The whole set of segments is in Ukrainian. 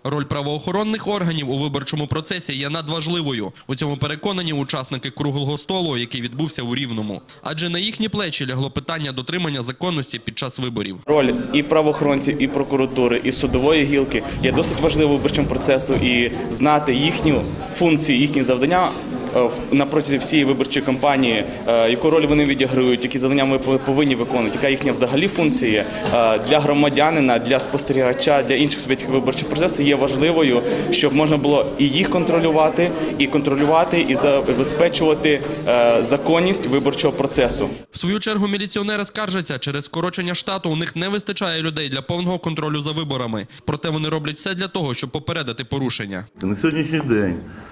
Роль правоохоронних органів у виборчому процесі є надважливою. У цьому переконані учасники круглого столу, який відбувся у Рівному. Адже на їхні плечі лягло питання дотримання законності під час виборів. Роль і правоохоронців, і прокуратури, і судової гілки є досить важливою у виборчому процесу, і знати їхню функцію, їхні завдання на протязі всієї виборчої кампанії, яку роль вони відіграють, які завдання ми повинні виконувати, яка їхня взагалі функція для громадянина, для спостерігача, для інших суб'єктів виборчого процесу є важливою, щоб можна було і їх контролювати, і забезпечувати законність виборчого процесу. В свою чергу міліціонери скаржаться, через скорочення штату у них не вистачає людей для повного контролю за виборами. Проте вони роблять все для того, щоб попередити порушення. На сьогоднішній день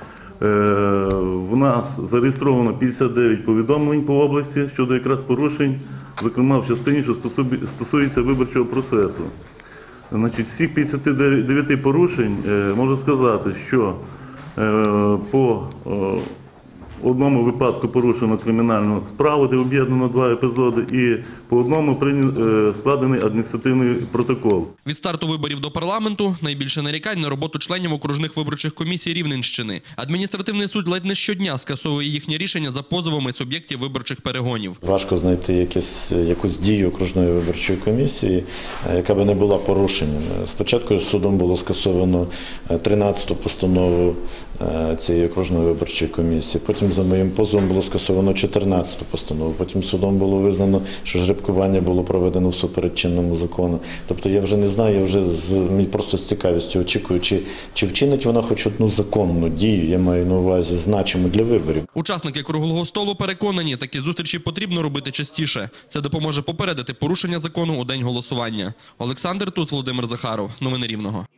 в нас зареєстровано 59 повідомлень по області щодо якраз порушень, зокрема в частині, що стосується виборчого процесу. Значить, з цих 59 порушень можу сказати, що по одному випадку порушено кримінальну справу, де об'єднано 2 епізоди, і по одному складений адміністративний протокол. Від старту виборів до парламенту найбільше нарікань на роботу членів окружних виборчих комісій Рівненщини. Адміністративний суд ледь не щодня скасовує їхнє рішення за позовами суб'єктів виборчих перегонів. Важко знайти якусь дію окружної виборчої комісії, яка би не була порушенням. Спочатку судом було скасовано 13-ту постанову цієї окружної виборчої комісії. Потім за моїм позовом було скасовано 14-ту постанову. Потім судом було визнано, що жеребкування було проведено всупереч чинному закону. Тобто я вже не знаю, я вже просто з цікавістю очікую, чи вчинить вона хоч одну законну дію, я маю на увазі значиму для виборів. Учасники круглого столу переконані, такі зустрічі потрібно робити частіше. Це допоможе попередити порушення закону у день голосування. Олександр Туз, Володимир Захаров. Новини Рівного.